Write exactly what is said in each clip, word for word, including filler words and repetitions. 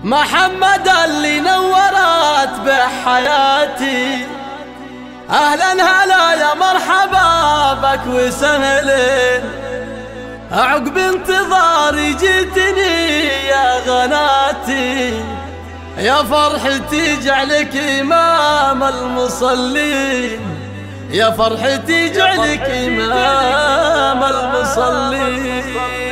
محمد اللي نورت بحياتي، أهلا هلا يا مرحبا بك وسهلا، عقب انتظاري جيتني يا غناتي، يا فرحتي جعلك إمام المصلين، يا فرحتي جعلك إمام المصلين.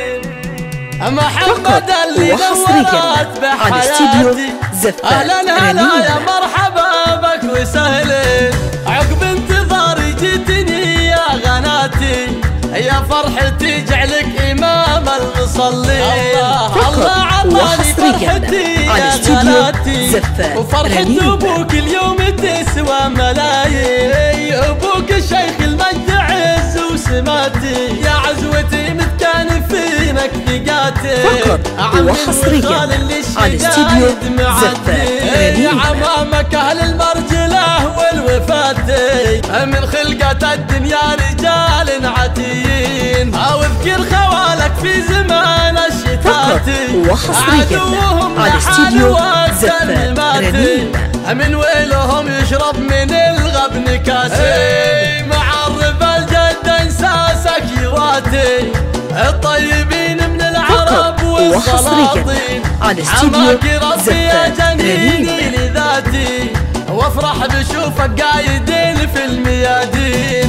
محمد اللي نورت بحياتي، أهلا هلا يا مرحبا بك وسهلا، عقب انتظاري جيتني يا غناتي، يا فرحتي جعلك إمام المصلين. الله الله عطاني فرحتي يا غناتي، وفرحة أبوك اليوم تسوى ملايين، أبوك الشيخ المجد عز وسماتي، يا عزوتي متكان فينك ثقاتي، وحصريا على استديو زفة عمامك أهل المرجلة والوفاتي، من خلقة الدنيا رجال عتيين، أو اذكر خوالك في زمان الشتاتي، عدوهم على استديو زفة من ويلهم يشرب من الغبن كاسي، معرب الجد انساسك يواتي، الطيبين من العرب والسلاطين، عماك ربي يا جنيني لذاتي، وافرح بشوفك قايدين في الميادين.